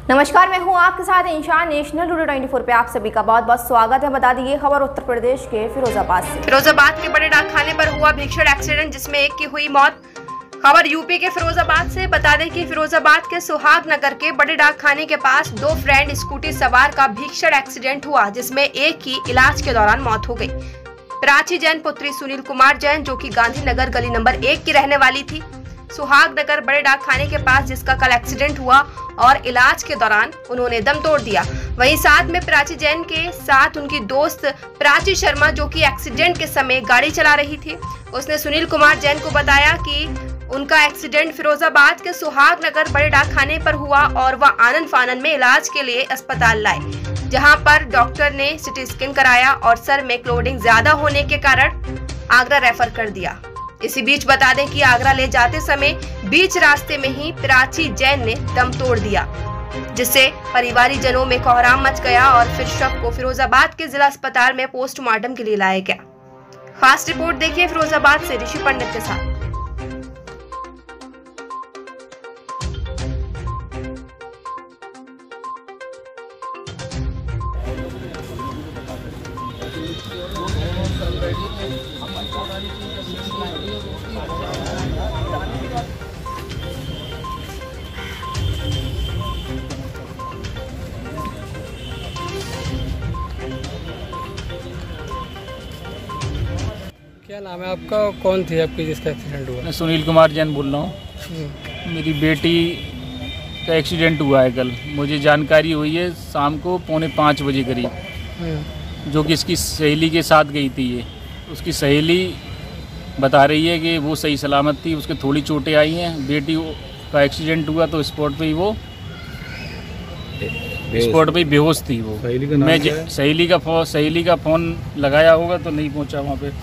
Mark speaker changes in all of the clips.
Speaker 1: नमस्कार, मैं हूं आपके साथ इंशान। नेशनल टुडे 24 पे आप सभी का बहुत बहुत स्वागत है। बता दी खबर उत्तर प्रदेश के फिरोजाबाद से। फिरोजाबाद के बड़े डाकखाने पर हुआ भीषण एक्सीडेंट जिसमें एक की हुई मौत। खबर यूपी के फिरोजाबाद से। बता दें कि फिरोजाबाद के सुहाग नगर के बड़े डाकखाने के पास दो फ्रेंड स्कूटी सवार का भीषण एक्सीडेंट हुआ जिसमें एक की इलाज के दौरान मौत हो गई। प्राची जैन पुत्री सुनील कुमार जैन जो कि गांधीनगर गली नंबर 1 की रहने वाली थी, सुहाग नगर बड़े डाकखाने के पास जिसका कल एक्सीडेंट हुआ और इलाज के दौरान उन्होंने दम तोड़ दिया। वहीं साथ में प्राची जैन के साथ उनकी दोस्त प्राची शर्मा जो कि एक्सीडेंट के समय गाड़ी चला रही थी, उसने सुनील कुमार जैन को बताया कि उनका एक्सीडेंट फिरोजाबाद के सुहाग नगर बड़े डाकखाने पर हुआ और वह आनन फानन में इलाज के लिए अस्पताल लाए, जहां पर डॉक्टर ने सिटी स्कैन कराया और सर में क्लोडिंग ज्यादा होने के कारण आगरा रेफर कर दिया। इसी बीच बता दें कि आगरा ले जाते समय बीच रास्ते में ही प्राची जैन ने दम तोड़ दिया, जिससे परिवारीजनों में कोहराम मच गया और फिर शव को फिरोजाबाद के जिला अस्पताल में पोस्टमार्टम के लिए लाया गया। खास रिपोर्ट देखिए फिरोजाबाद से ऋषि पंडित के साथ।
Speaker 2: क्या नाम है आपका? कौन थी आपकी जिसका एक्सीडेंट हुआ?
Speaker 3: मैं सुनील कुमार जैन बोल रहा हूँ। मेरी बेटी का एक्सीडेंट हुआ है कल। मुझे जानकारी हुई है शाम को 4:45 बजे करीब, जो कि इसकी सहेली के साथ गई थी। ये उसकी सहेली बता रही है कि वो सही सलामत थी, उसके थोड़ी चोटें आई हैं। बेटी का एक्सीडेंट हुआ तो स्पॉट पे ही वो बेहोश थी। वो मैं सहेली का फ़ोन लगाया होगा तो नहीं पहुंचा वहाँ पे।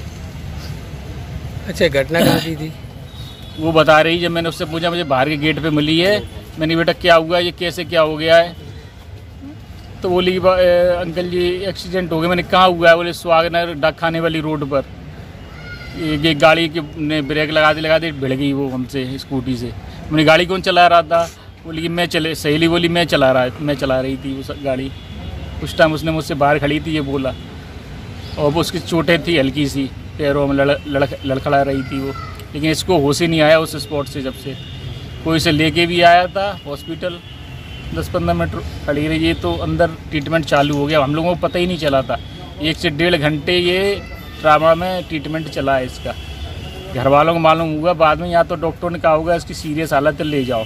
Speaker 2: अच्छा, घटना कहाँ की थी?
Speaker 3: वो बता रही, जब मैंने उससे पूछा मुझे बाहर के गेट पे मिली है, मैंने बेटा क्या हुआ, ये कैसे क्या हो गया है, तो बोली अंकल जी एक्सीडेंट हो गया। मैंने कहाँ हुआ है? बोले सुहागनगर डाकखाने वाली रोड पर। ये गाड़ी के ने ब्रेक लगा दी भिड़ गई वो हमसे स्कूटी से। मैंने गाड़ी कौन चला रहा था? बोली कि सहेली बोली मैं चला रही थी वो गाड़ी। उस टाइम उसने मुझसे बाहर खड़ी थी ये बोला, और वो उसकी चोटें थी हल्की सी, पैरों में लड़खड़ा रही थी वो, लेकिन इसको होश ही नहीं आया उस स्पॉट से। जब से कोई इसे लेके भी आया था हॉस्पिटल, 10-15 मिनट खड़ी रही, तो अंदर ट्रीटमेंट चालू हो गया। हम लोगों को पता ही नहीं चला था। 1 से 1.5 घंटे ये ट्रामा में ट्रीटमेंट चला है इसका। घर वालों को मालूम हुआ बाद में, या तो डॉक्टर ने कहा होगा इसकी सीरियस हालत है ले जाओ,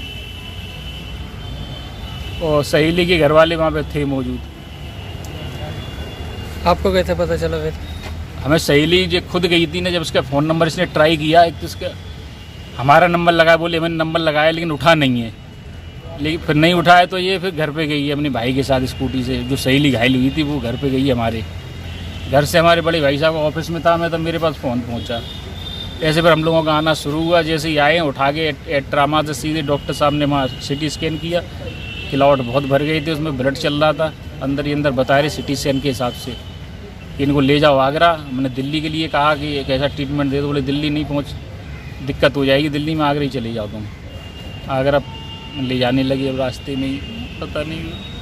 Speaker 3: और सहेली के घर वाले वहाँ पे थे मौजूद।
Speaker 2: आपको कैसे पता चला फिर?
Speaker 3: हमें सहेली जो खुद गई थी ना, जब उसका फ़ोन नंबर इसने ट्राई किया, एक तो इसका हमारा नंबर लगाया, बोले मैंने नंबर लगाया लेकिन उठा नहीं है, लेकिन फिर नहीं उठाया तो ये फिर घर पे गई है अपने भाई के साथ स्कूटी से। जो सहेली घायल हुई थी वो घर पे गई है हमारे घर से। हमारे बड़े भाई साहब ऑफिस में था, मैं तब मेरे पास फ़ोन पहुंचा। ऐसे फिर हम लोगों का आना शुरू हुआ। जैसे ही आए उठा के ट्रामा से सीधे डॉक्टर साहब ने वहाँ सिटी स्कैन किया। खिलावट बहुत भर गई थी, उसमें ब्लड चल रहा था अंदर ही अंदर, बता रहे सिटी स्कैन के हिसाब से कि इनको ले जाओ आगरा। मैंने दिल्ली के लिए कहा कि एक ऐसा ट्रीटमेंट दे दो। बोले दिल्ली नहीं पहुँच, दिक्कत हो जाएगी, दिल्ली में आगरा ही चले जाओ तुम। आगरा ले जाने लगी, अब रास्ते में ही पता नहीं